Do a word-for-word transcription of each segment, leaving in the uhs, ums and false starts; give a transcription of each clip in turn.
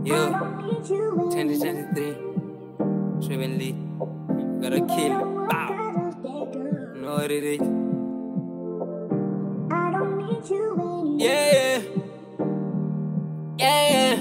Yo, twenty twenty-three, Trippy, gotta kill it, bow. Know what it is? Yeah, yeah,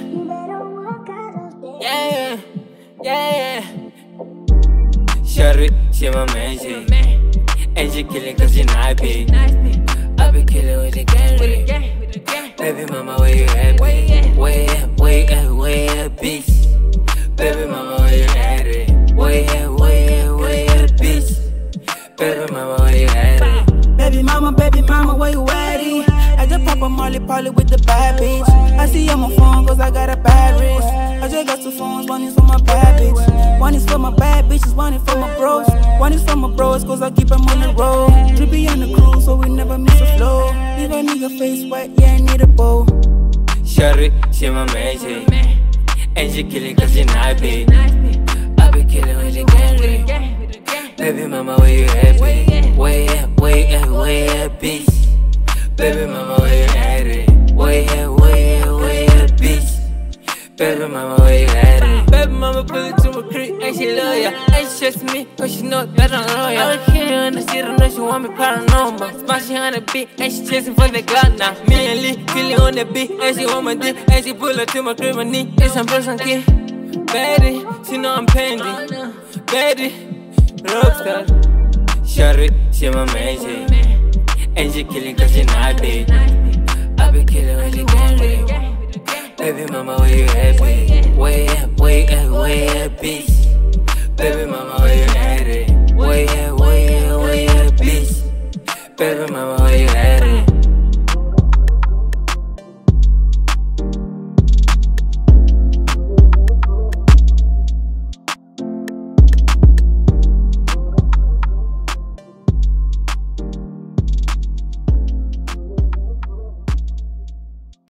yeah, yeah, yeah. Shorty, she my man, she, and she killing 'cause she not big. I be killing with the gang. Baby mama, where you at, bitch? Where at, where at, where at, bitch? Baby mama, where you at, it? Where at, where at, where at, bitch? Baby mama, where you at, it? Baby mama, baby mama, where you at, it? I just pop a Molly Polly with the bad bitch. I see on my phone 'cause I got a bad wrist. I just got two phones, one is for my bad bitch, one is for my bad bitches, one is for my bros. One is for my bros 'cause I keep them on the road. Trippy on the cruise so we never miss a flow. Leave a nigga face wet, yeah, I need a bow. Shorty, she my man, she, and she killing 'cause she not big. I be killing with the gang. Baby mama, where you at, bitch? Where at, where at, where at, bitch? Baby mama, where you at, it? Where at, where at, where at, bitch? Baby mama, where you at, it? Baby mama pull it to my crib and she love ya. And she trust me 'cause she know that I'm loyal. I don't care on the shit, I know she want me paranormal. Smashing on the beat and she chasing for the Glock now. Me and Lee feeling on the beat and she want my dick and she pull up to my crib, my knee. It's some person kid. Betty, she know I'm pending. Betty, rockstar. Shorty, she my man, she, and she killing 'cause she not big. I be killing with the gang. Baby mama,